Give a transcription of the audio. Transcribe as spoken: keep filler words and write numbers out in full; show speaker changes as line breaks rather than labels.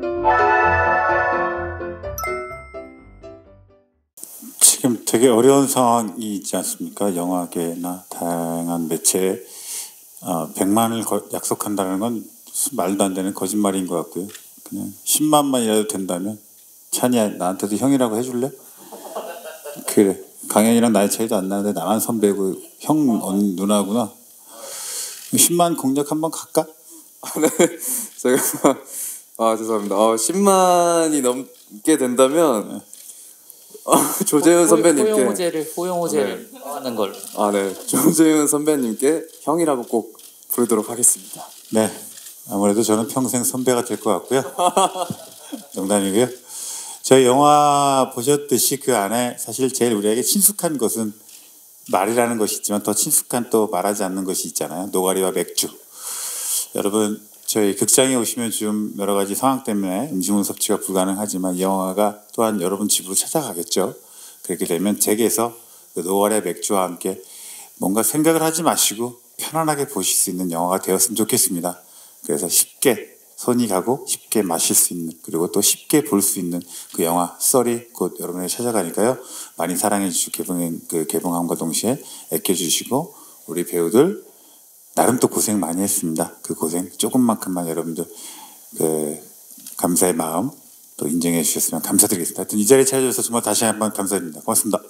지금 되게 어려운 상황이 있지 않습니까? 영화계나 다양한 매체에 어, 백만을 거, 약속한다는 건 말도 안 되는 거짓말인 것 같고요. 그냥 십만만이라도 된다면 찬이야 나한테도 형이라고 해줄래? 그래. 강현이랑 나이 차이도 안 나는데 나만 선배고 형 언니 누나구나. 십만 공략 한번 갈까?
네, 제가 아 죄송합니다. 어, 십만이 넘게 된다면 네. 어, 조재훈 선배님께
호용호제를 호용호제를 네. 하는 걸.
아 네, 조재훈 선배님께 형이라고 꼭 부르도록 하겠습니다.
네, 아무래도 저는 평생 선배가 될 것 같고요. 농담이고요. 저희 영화 보셨듯이 그 안에 사실 제일 우리에게 친숙한 것은 말이라는 것이 있지만 더 친숙한 또 말하지 않는 것이 있잖아요. 노가리와 맥주. 여러분 저희 극장에 오시면 좀 여러 가지 상황 때문에 음식물 섭취가 불가능하지만 이 영화가 또한 여러분 집으로 찾아가겠죠. 그렇게 되면 댁에서 그 노가리와 맥주와 함께 뭔가 생각을 하지 마시고 편안하게 보실 수 있는 영화가 되었으면 좋겠습니다. 그래서 쉽게 손이 가고 쉽게 마실 수 있는 그리고 또 쉽게 볼 수 있는 그 영화 썰이 곧 여러분에게 찾아가니까요. 많이 사랑해 주시고 개봉, 그 개봉함과 동시에 아껴주시고 우리 배우들 나름 또 고생 많이 했습니다. 그 고생 조금만큼만 여러분들 그 감사의 마음 또 인정해 주셨으면 감사드리겠습니다. 하여튼 이 자리에 찾아주셔서 정말 다시 한번 감사드립니다. 고맙습니다.